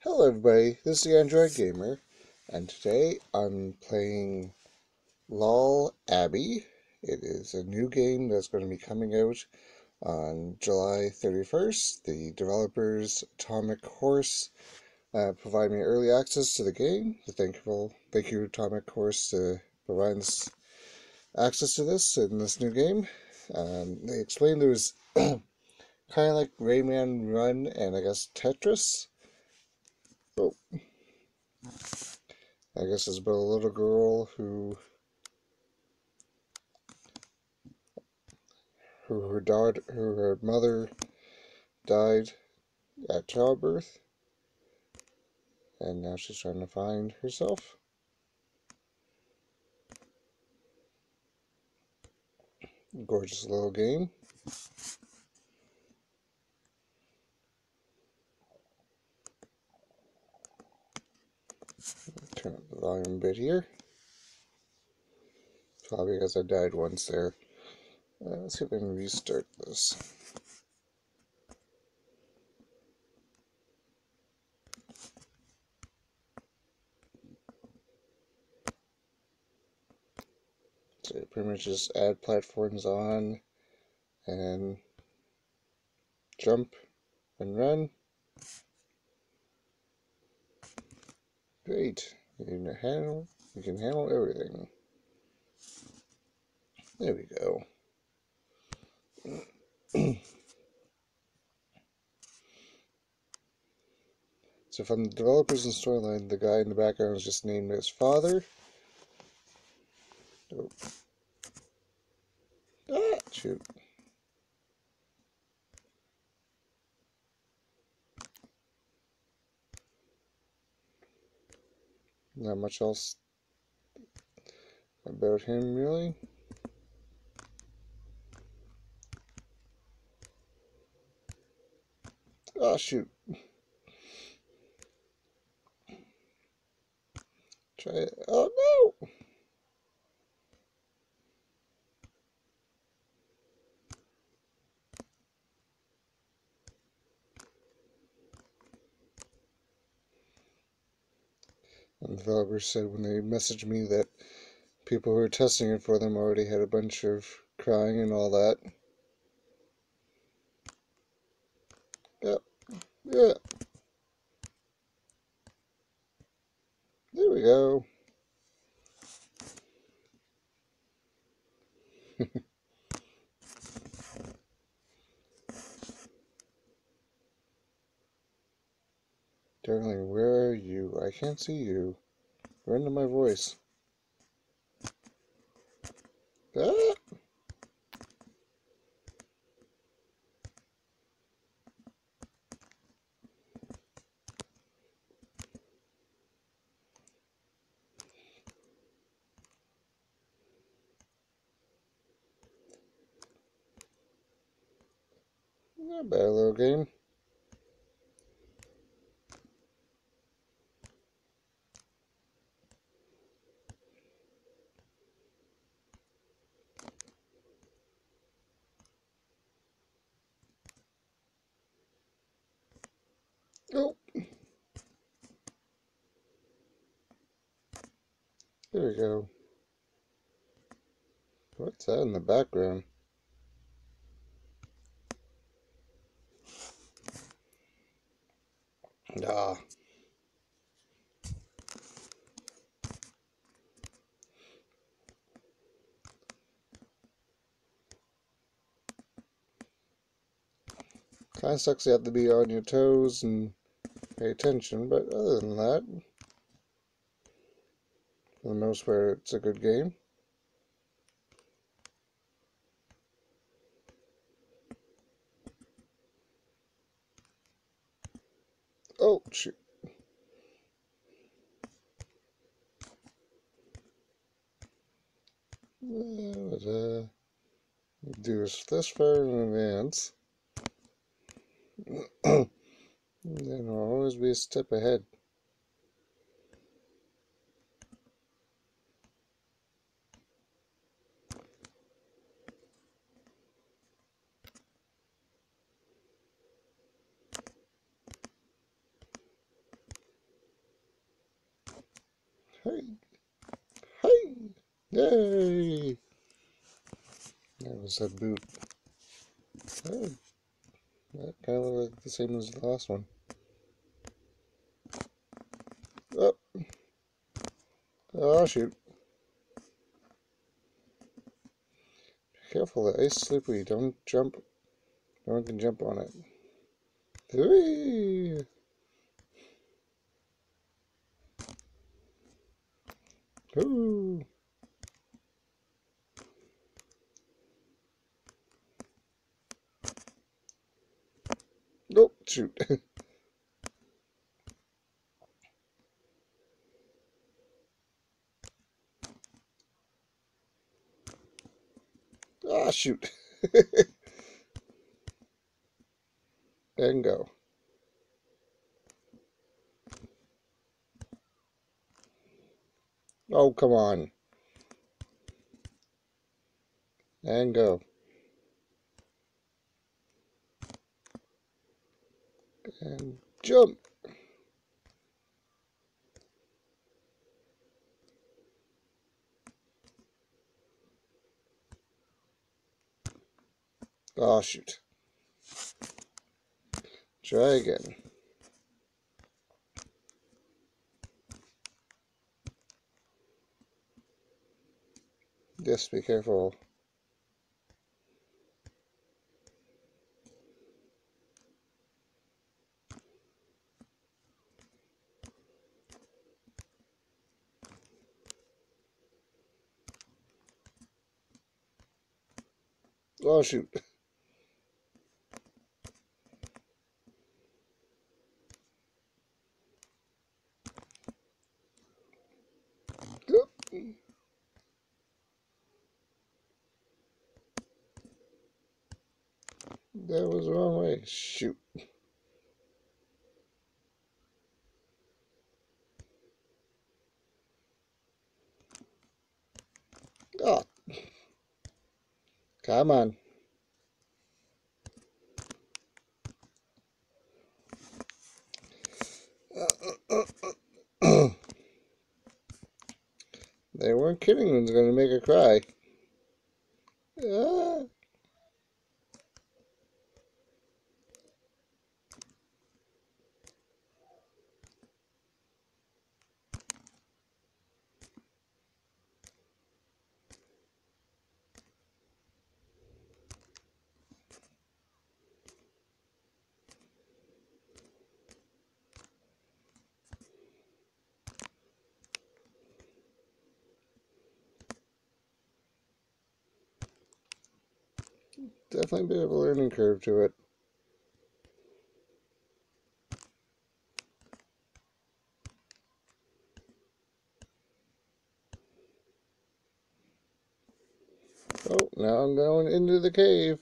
Hello everybody, this is the Android Gamer, and today I'm playing Lull Aby. It is a new game that's going to be coming out on July 31st. The developers Atomic Horse provide me early access to the game. Thank you Atomic Horse to provide us access to this in this new game. They explained there was kind of like Rayman Run and I guess Tetris. Oh. I guess it's about a little girl who her mother died at childbirth, and now she's trying to find herself. Gorgeous little game. Turn up the volume a bit here. Probably because I died once there. Let's see if I can restart this. So pretty much just add platforms on and jump and run. Great. You can handle everything. There we go. So from the developers and storyline, the guy in the background is just named as father. Oh. Ah, shoot. Not much else about him, really. Oh, shoot. Try it. Oh, no! And the developers said when they messaged me that people who were testing it for them already had a bunch of crying and all that. Yep. Yeah. There we go. Darling, where are you? I can't see you. Run to my voice. Ah! Not bad little game. Oh! There we go. What's that in the background? Ah. Kind of sucks you have to be on your toes and pay attention, but other than that, for the most part, it's a good game. Oh, shoot. Do this far in advance. Then I'll always be a step ahead. Hey, hey, yay! That was a boot. Hey, that kind of looked like the same as the last one. Oh, oh shoot. Careful, the ice is slippery. Don't jump. No one can jump on it. Whee! Ooh. Nope, shoot. Ah, shoot. And go. Oh, come on. And go. And jump. Oh, shoot. Try again. Just be careful. Oh, shoot. That was the wrong way. Shoot. Oh, come on. They weren't kidding. It was going to make her cry. Ah. Definitely a bit of a learning curve to it. Oh, now I'm going into the cave.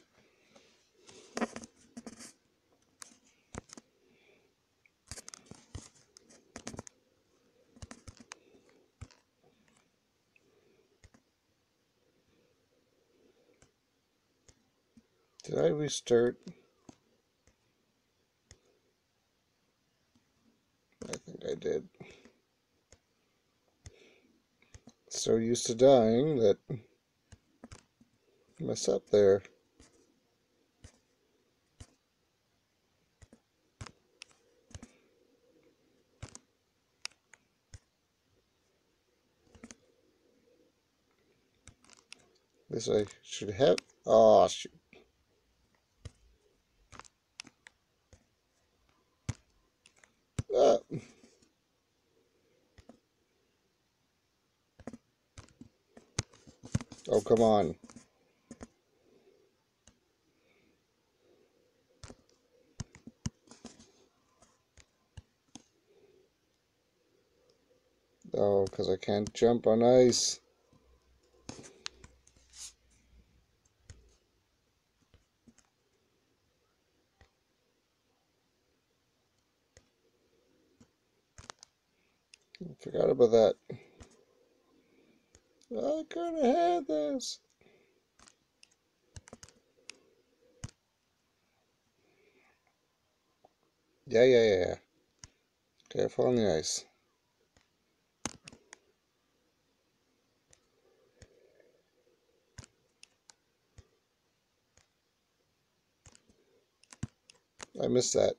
Did I restart? I think I did. So used to dying that I mess up there. This I should have. Oh, shoot. Ah. Oh, come on. Oh, because I can't jump on ice. I forgot about that. I could have had this. Yeah. Careful on the ice. I missed that.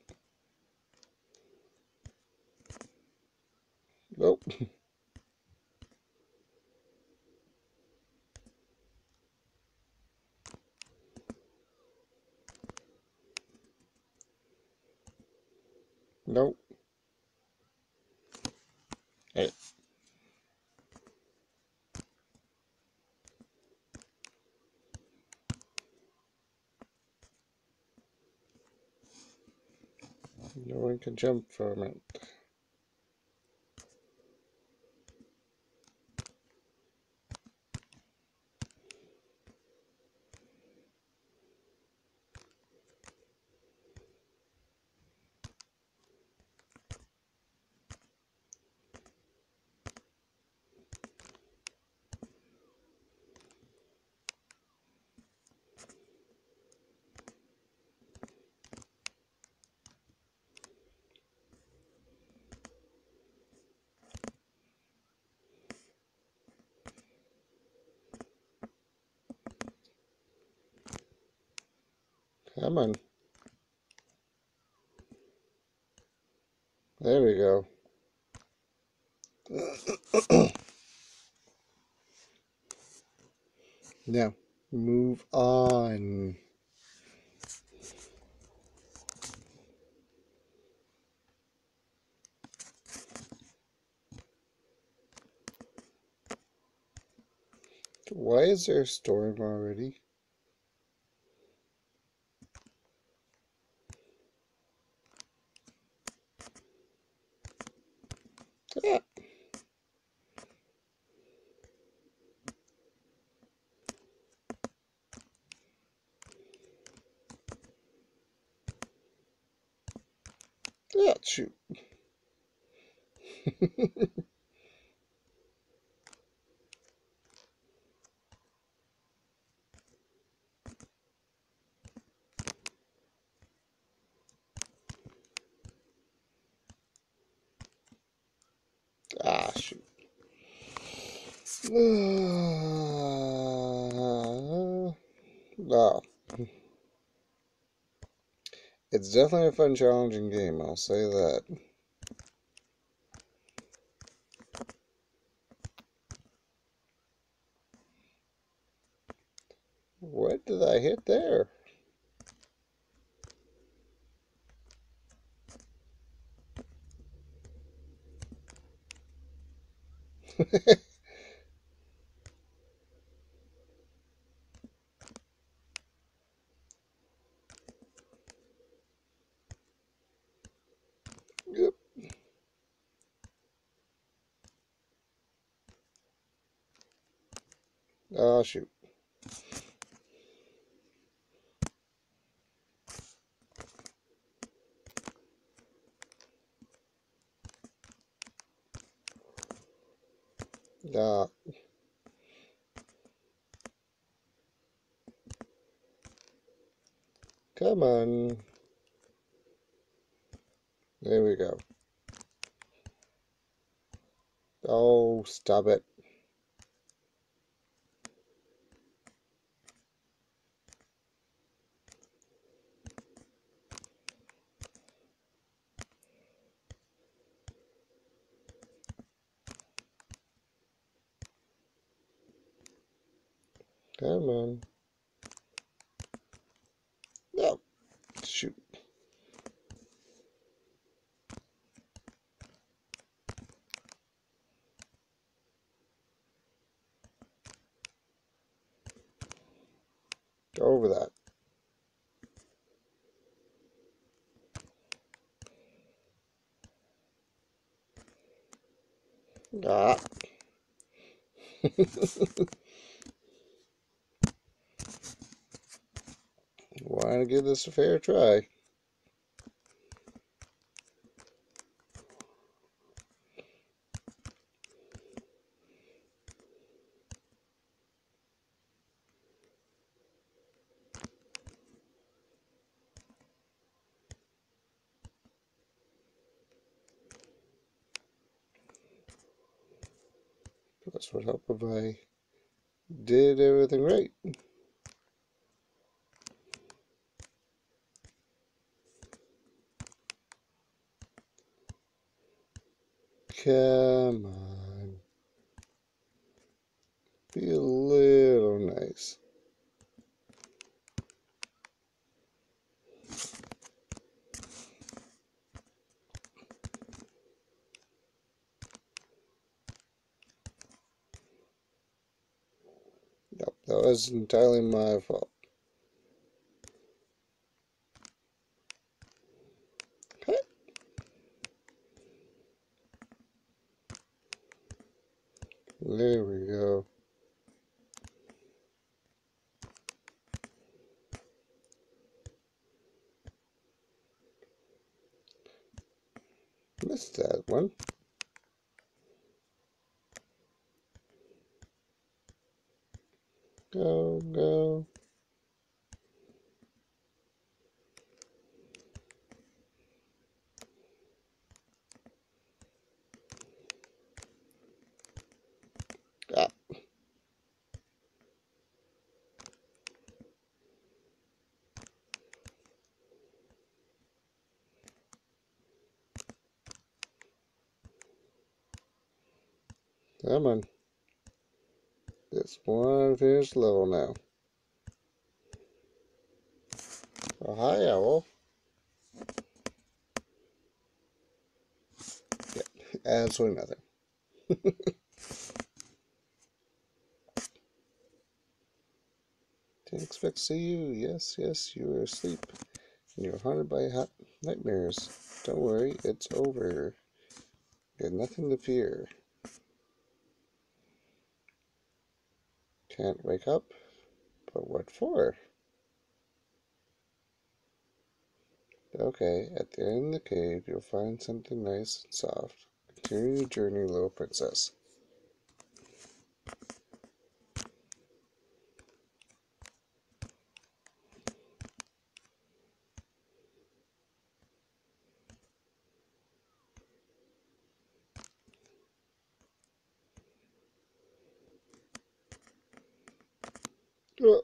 Nope. Nope. Hey. No one can jump from it. Come on. There we go. Now, move on. Why is there a storm already? Ah. Ah, shoot. Ah, shoot. No. It's definitely a fun, challenging game, I'll say that. What did I hit there? Yep. Oh, shoot. Ah. Come on. There we go. Oh, stop it. Come on. No. Shoot. Go over that. Ah. Want to give this a fair try. This would help if I did everything right. Come on. Be a little nice. Nope, that was entirely my fault. Okay. There we go. Missed that one. Go, go. Ah, come on. This one finished level now. Oh, hi, Owl. Yeah, absolutely nothing. Didn't expect to see you. Yes, yes, you were asleep. And you're haunted by hot nightmares. Don't worry, it's over. You have nothing to fear. Can't wake up? But what for? Okay, at the end of the cave, you'll find something nice and soft. Continue your journey, little princess. Oh.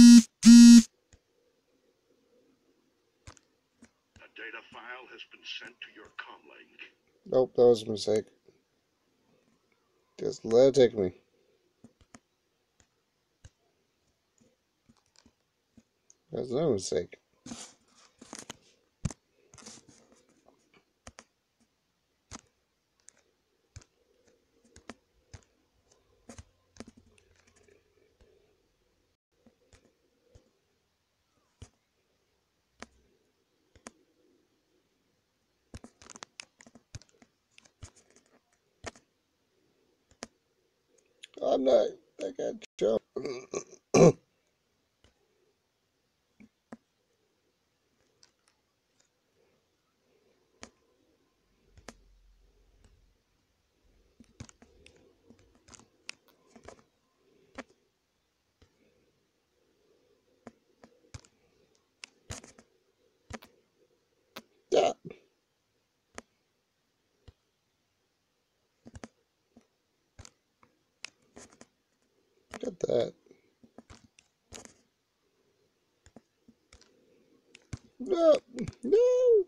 A data file has been sent to your comlink. Nope, that was a mistake. Just let it take me. That's no mistake. I'm not. I got jump. Yeah, got that. No, no.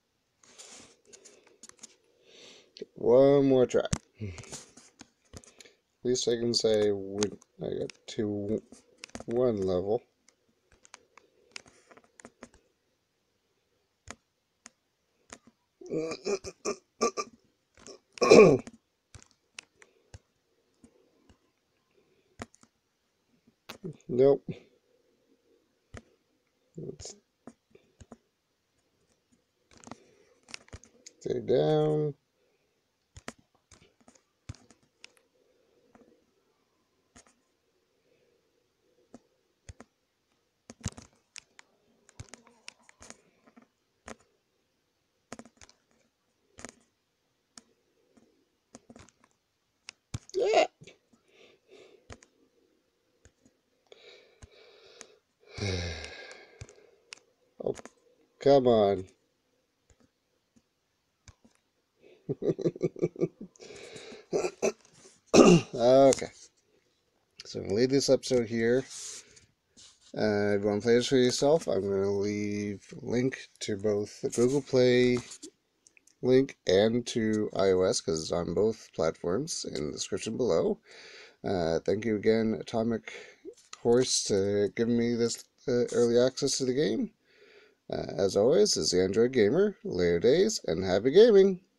One more try. At least I can say I got 2-1 level. Nope. Let's stay down. Yeah. Oh, come on. Okay. So I'm going to leave this episode here. If you want to play this for yourself, I'm going to leave a link to both the Google Play link and to iOS because it's on both platforms in the description below. Thank you again, Atomic Horse, to giving me this early access to the game. As always, this is the Android Gamer. Later days and happy gaming!